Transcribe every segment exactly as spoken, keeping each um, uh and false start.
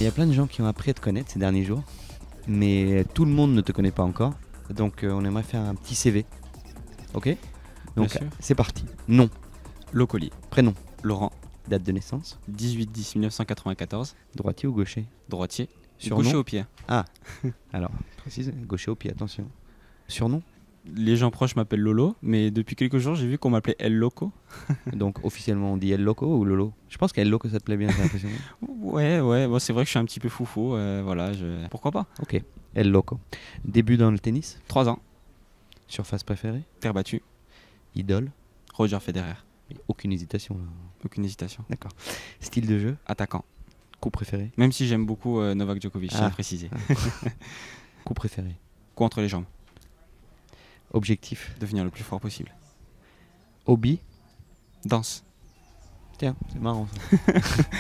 Il y a plein de gens qui ont appris à te connaître ces derniers jours, mais tout le monde ne te connaît pas encore. Donc euh, on aimerait faire un petit C V. Ok? Donc c'est parti. Nom. Locoli. Prénom. Laurent. Date de naissance. dix-huit dix mille neuf cent quatre-vingt-quatorze. Droitier ou gaucher? Droitier. Surnom. Gaucher au pied. Ah, alors précise, gaucher au pied, attention. Surnom. Les gens proches m'appellent Lolo, mais depuis quelques jours j'ai vu qu'on m'appelait El Loco. Donc officiellement on dit El Loco ou Lolo? Je pense qu'El Loco ça te plaît bien, j'ai l'impression. Ouais, ouais, bon, c'est vrai que je suis un petit peu foufou, euh, voilà, je... pourquoi pas. Ok, El Loco. Début dans le tennis. Trois ans. Surface préférée. Terre battue. Idole. Roger Federer. Aucune hésitation là. Aucune hésitation. D'accord. Style de jeu. Attaquant. Coup préféré. Même si j'aime beaucoup euh, Novak Djokovic, ah. j'ai précisé. Coup préféré. Coup entre les jambes. Objectif. Devenir le plus fort possible. Hobby. Danse. Tiens, c'est marrant ça.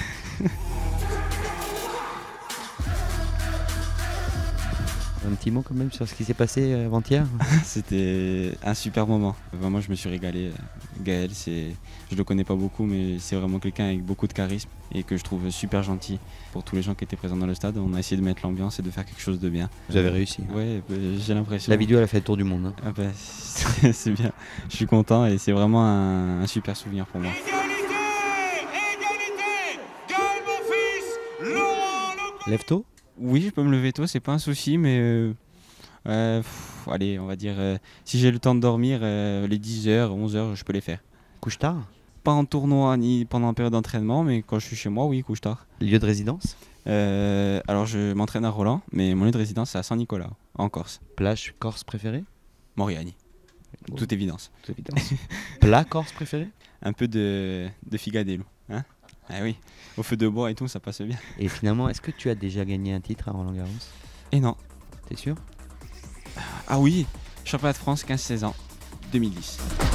Un petit mot quand même sur ce qui s'est passé avant-hier. C'était un super moment. Vraiment, je me suis régalé. Gaël, c'est... je le connais pas beaucoup, mais c'est vraiment quelqu'un avec beaucoup de charisme et que je trouve super gentil. Pour tous les gens qui étaient présents dans le stade, on a essayé de mettre l'ambiance et de faire quelque chose de bien. Vous avez réussi. Ouais, bah, j'ai l'impression. La vidéo, elle a fait le tour du monde. Hein. Ah bah, c'est, c'est bien. Je suis content et c'est vraiment un, un super souvenir pour moi. Égalité, égalité, Gaël Monfils, Laurent Locoli. Lève tôt. Oui, je peux me lever tôt, c'est pas un souci, mais euh, euh, pff, allez, on va dire, euh, si j'ai le temps de dormir, euh, les dix heures, onze heures, je peux les faire. Couche tard. Pas en tournoi ni pendant la période d'entraînement, mais quand je suis chez moi, oui, couche tard. Lieu de résidence. Euh, alors, je m'entraîne à Roland, mais mon lieu de résidence, c'est à Saint-Nicolas, en Corse. Plage corse préférée. Moriani, Bon. toute évidence. Toute évidence. Plat corse préféré. Un peu de, de figadelle, hein? Ah oui, au feu de bois et tout, ça passe bien. Et finalement, est-ce que tu as déjà gagné un titre à Roland-Garros? Et non. T'es sûr? Ah oui, championnat de France quinze seize ans, deux mille dix.